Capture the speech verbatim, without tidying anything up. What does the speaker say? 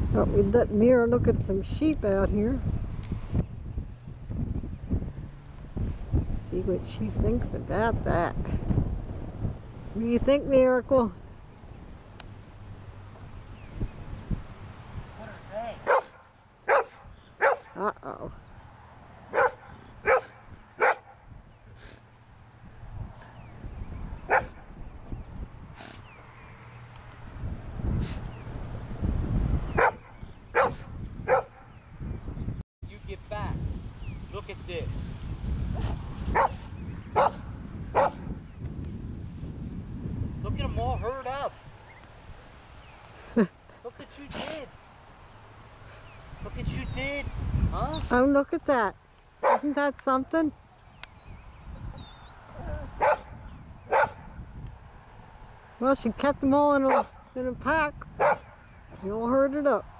Thought we'd let Mira look at some sheep out here. See what she thinks about that. What do you think, Miracle? What are they? Uh-oh. You get back. Look at this. Look at them all herd up. Look what you did. Look what you did. Huh? Oh, look at that. Isn't that something? Well, she kept them all in a, in a pack. They all herded up.